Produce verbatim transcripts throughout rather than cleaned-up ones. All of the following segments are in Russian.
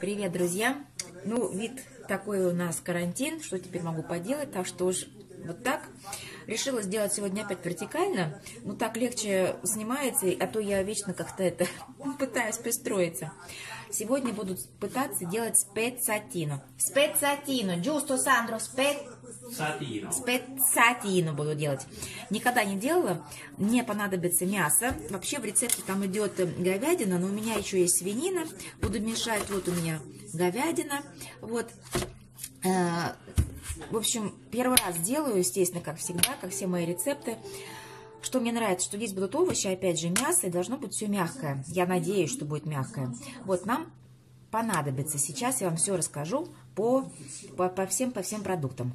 Привет, друзья! Ну, вид такой у нас карантин, что теперь могу поделать, так что уж вот так. Решила сделать сегодня опять вертикально, ну так легче снимается, а то я вечно как-то это пытаюсь пристроиться. Сегодня буду пытаться делать спецатино. Спецатино, giusto, Сандро? Спецатино. Спецатино буду делать. Никогда не делала. Мне понадобится мясо. Вообще в рецепте там идет говядина, но у меня еще есть свинина. Буду мешать. Вот у меня говядина. Вот. В общем, первый раз делаю, естественно, как всегда, как все мои рецепты. Что мне нравится, что здесь будут овощи, опять же, мясо, и должно быть все мягкое. Я надеюсь, что будет мягкое. Вот, нам понадобится. Сейчас я вам все расскажу по, по, по, всем, по всем продуктам.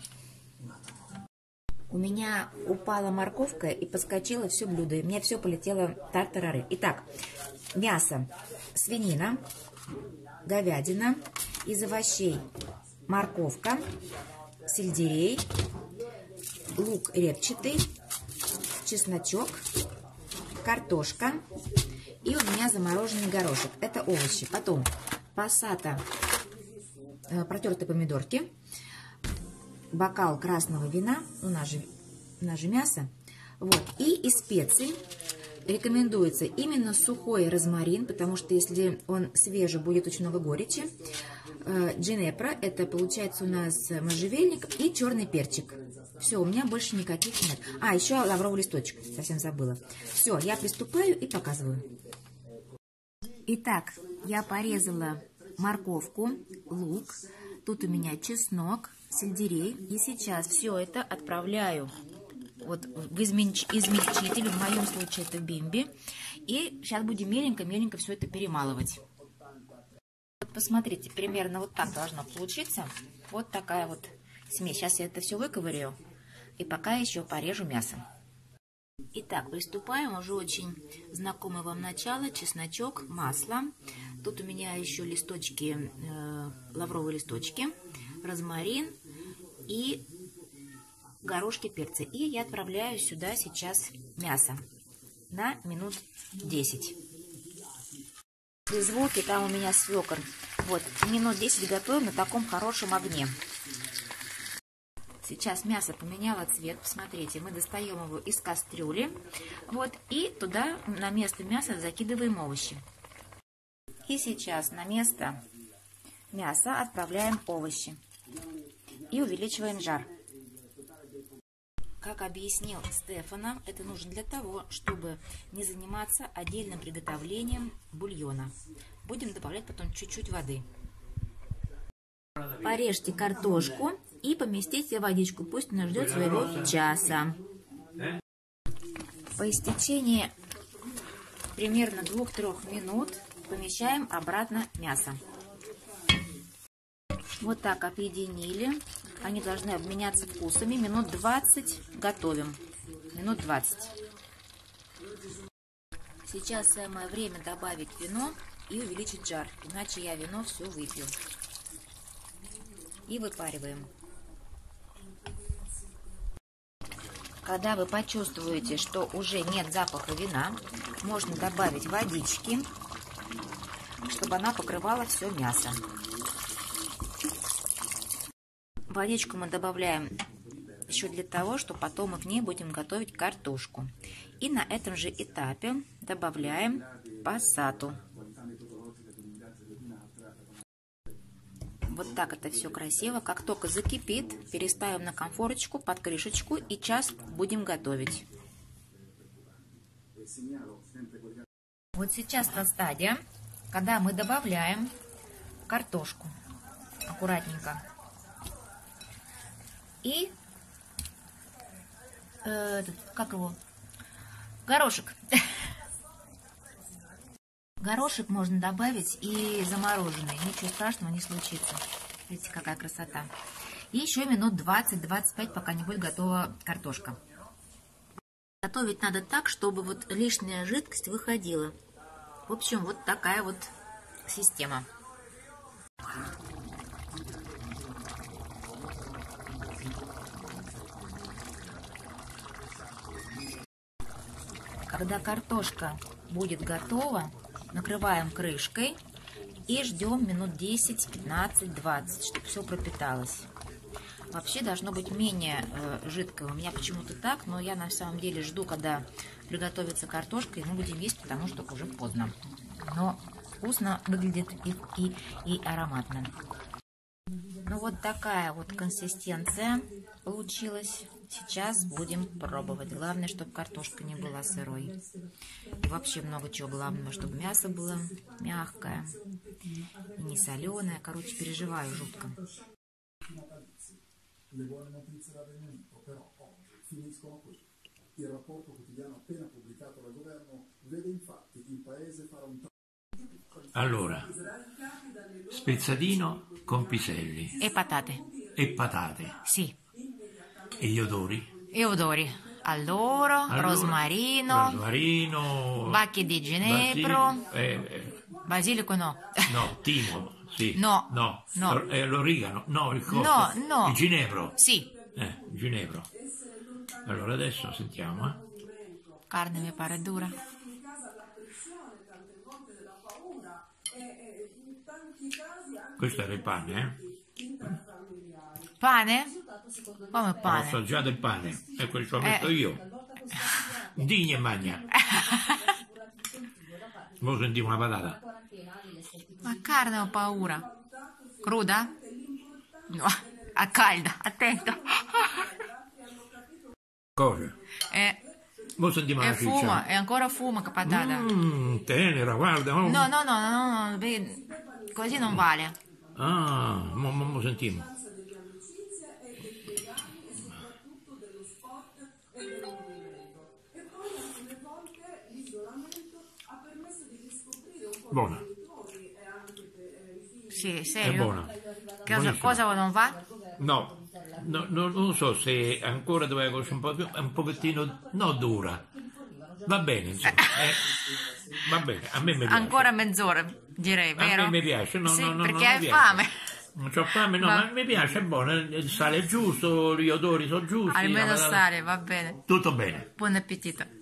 У меня упала морковка и подскочило все блюдо. И у меня все полетело тартарары. Итак, мясо, свинина, говядина, из овощей морковка, сельдерей, лук репчатый, чесночок, картошка и у меня замороженный горошек. Это овощи. Потом пассата, э, протертые помидорки, бокал красного вина, у нас же, у нас же мясо. Вот. И из специй рекомендуется именно сухой розмарин, потому что если он свежий, будет очень много горечи. Джинепра, это получается у нас можжевельник и черный перчик. Все, у меня больше никаких нет. А, еще лавровый листочек, совсем забыла. Все, я приступаю и показываю. Итак, я порезала морковку, лук, тут у меня чеснок, сельдерей. И сейчас все это отправляю вот в изменч... измельчитель, в моем случае это бимби. И сейчас будем меленько-меленько все это перемалывать. Вот посмотрите, примерно вот так должно получиться. Вот такая вот смесь. Сейчас я это все выковырю и пока еще порежу мясо. Итак, приступаем. Уже очень знакомое вам начало. Чесночок, масло. Тут у меня еще листочки, э, лавровые листочки, розмарин и горошки перца. И я отправляю сюда сейчас мясо на минут десять. При звуке там у меня свекор. Вот, минут десять готовим на таком хорошем огне. Сейчас мясо поменяло цвет. Посмотрите, мы достаем его из кастрюли. Вот, и туда на место мяса закидываем овощи. И сейчас на место мяса отправляем овощи. И увеличиваем жар. Как объяснил Стефано, это нужно для того, чтобы не заниматься отдельным приготовлением бульона. Будем добавлять потом чуть-чуть воды. Порежьте картошку и поместите в водичку. Пусть она ждет своего часа. По истечении примерно двух-трёх минут помещаем обратно мясо. Вот так объединили. Они должны обменяться вкусами. Минут двадцать готовим. Минут двадцать. Сейчас самое время добавить вино и увеличить жар. Иначе я вино все выпью. И выпариваем. Когда вы почувствуете, что уже нет запаха вина, можно добавить водички, чтобы она покрывала все мясо. Водичку мы добавляем еще для того, что потом мы к ней будем готовить картошку. И на этом же этапе добавляем пассату. Вот так это все красиво. Как только закипит, переставим на конфорочку под крышечку и час будем готовить. Вот сейчас та стадия, когда мы добавляем картошку аккуратненько. И, э, как его, горошек. Горошек можно добавить и замороженный, ничего страшного не случится. Видите, какая красота. И еще минут двадцать-двадцать пять, пока не будет готова картошка. Готовить надо так, чтобы вот лишняя жидкость выходила. В общем, вот такая вот система. Когда картошка будет готова, накрываем крышкой И ждем минут десять, пятнадцать, двадцать, чтобы все пропиталось. Вообще должно быть менее э, жидкое. У меня почему-то так, но я на самом деле жду, когда приготовится картошка, и мы будем есть, потому что уже поздно. Но вкусно выглядит и, и, и ароматно. Ну вот такая вот консистенция получилась. Сейчас будем пробовать. Главное, чтобы картошка не была сырой. И вообще много чего. Главное, чтобы мясо было мягкое и не соленое. Короче, переживаю жутко. Allora, spezzatino con piselli. E patate. E patate. Sì. E gli odori? E odori. Alloro, allora, rosmarino, rosmarino, bacche di ginepro, basilico, eh, basilico no. No, timo, sì. No, no, no. Eh, l'origano, no, il coso, no, no. il ginepro. Sì. Eh, il ginepro. Allora adesso sentiamo, eh. Carne mi pare dura. Questo era il pane, eh? Pane? Come pane? Ho assaggiato il pane, e quello ci ho messo eh. io. Digna e magna. Ora sentiamo una patata. Ma carne ho paura. Cruda? No, a calda, attento. Cosa? Eh, Ora sentiamo è la fuma, ciccia. è ancora fuma che patata. Mmm, tenera, guarda. Oh. No, no, no, no, no, vedi, così non vale. Ah, mo, mo, mo sentiamo. Buona. Sì, serio? È buona. Cosa, cosa non va? No, no, no, non so se ancora doveva cuocere un, po più, un pochettino, no dura. Va bene, insomma. Eh, va bene, a me mi piace. Ancora mezz'ora, direi, vero? A me mi piace, no, sì, no, no, perché non hai mi piace. fame. Non c'ho fame, no, ma... ma mi piace, è buono, il sale è giusto, gli odori sono giusti. Almeno sale, va bene. Tutto bene. Buon appetito.